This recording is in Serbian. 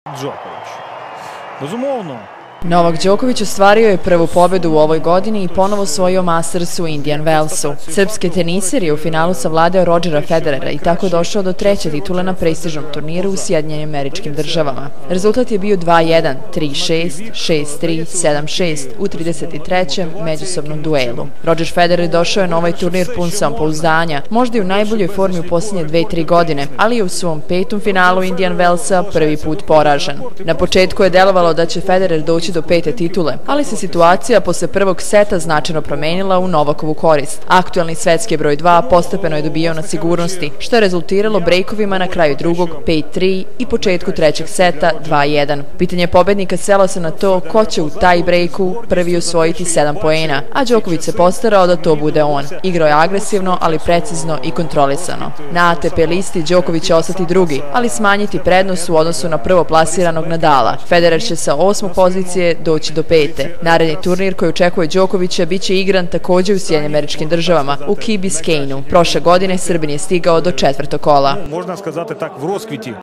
Đoković. Bezumovno. Novak Đoković ostvario je prvu pobedu u ovoj godini i ponovo osvojio Masters u Indian Wellsu. Srpski teniser je u finalu savladao Rodgera Federera i tako došao do treće titule na prestižnom turniru u Sjedinjenim Američkim Državama. Rezultat je bio 2-1, 3-6, 6-3, 7-6 u 33. međusobnom duelu. Rodger Federer došao je na ovaj turnir pun samopouzdanja, možda i u najboljoj formi u posljednje 2-3 godine, ali je u svom petom finalu Indian Wellsa prvi put poražen. Na početku je delovalo da će Federer doći do pete titule, ali se situacija posle prvog seta značajno promenila u Novakovu korist. Aktuelni svetski broj 2 postepeno je dobijao na sigurnosti, što je rezultiralo brejkovima na kraju drugog 5-3 i početku trećeg seta 2-1. Pitanje pobednika svelo se na to ko će u taj brejku prvi osvojiti 7 poena, a Đoković se postarao da to bude on. Igrao je agresivno, ali precizno i kontrolisano. Na ATP listi Đoković će ostati drugi, ali smanjiti prednost u odnosu na prvoplasiranog Nadala. Federer će sa 8. pozicije doći do 5. Naredni turnir koji očekuje Đokovića biće igran takođe u Sjedinjenim Američkim Državama, u Key Biscaynu. Prošle godine Srbin je stigao do četvrtog kola. Можна сказати так, в розквіті.